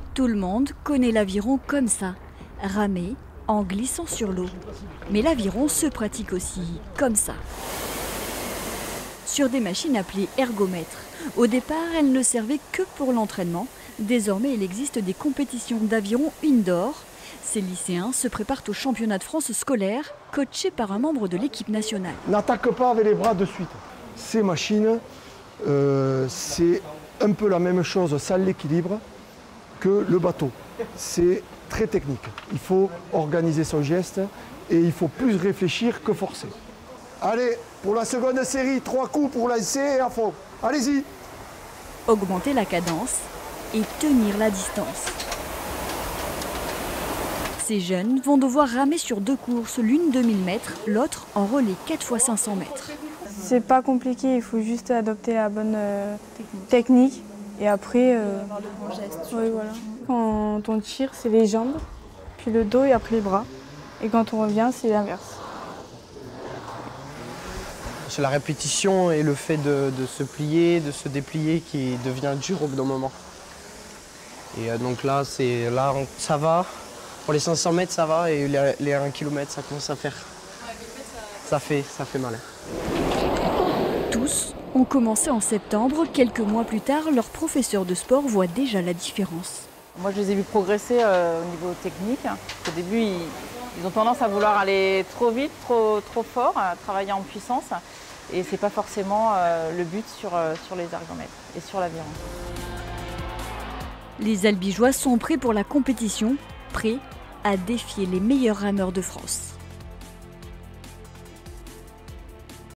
Tout le monde connaît l'aviron comme ça, ramer en glissant sur l'eau. Mais l'aviron se pratique aussi comme ça, sur des machines appelées ergomètres. Au départ, elles ne servaient que pour l'entraînement. Désormais, il existe des compétitions d'aviron indoor. Ces lycéens se préparent au championnat de France scolaire, coachés par un membre de l'équipe nationale. N'attaque pas avec les bras de suite. Ces machines, c'est un peu la même chose sans l'équilibre que le bateau. C'est très technique. Il faut organiser son geste et il faut plus réfléchir que forcer. Allez, pour la seconde série, 3 coups pour lancer et à fond. Allez-y. Augmenter la cadence et tenir la distance. Ces jeunes vont devoir ramer sur 2 courses, l'une de 1000 mètres, l'autre en relais 4 x 500 mètres. C'est pas compliqué, il faut juste adopter la bonne technique. Et après, oui, voilà. Quand on tire, c'est les jambes, puis le dos et après les bras. Et quand on revient, c'est l'inverse. C'est la répétition et le fait de se plier, de se déplier qui devient dur au bout d'un moment. Et donc là, ça va. Pour les 500 mètres, ça va. Et les 1 km, ça commence à faire. Ça fait mal. Tous ont commencé en septembre. Quelques mois plus tard, leur professeur de sport voit déjà la différence. Moi, je les ai vus progresser au niveau technique. Au début, ils ont tendance à vouloir aller trop vite, trop fort, travailler en puissance. Et ce n'est pas forcément le but sur les ergomètres et sur l'aviron. Les Albigeois sont prêts pour la compétition, prêts à défier les meilleurs rameurs de France.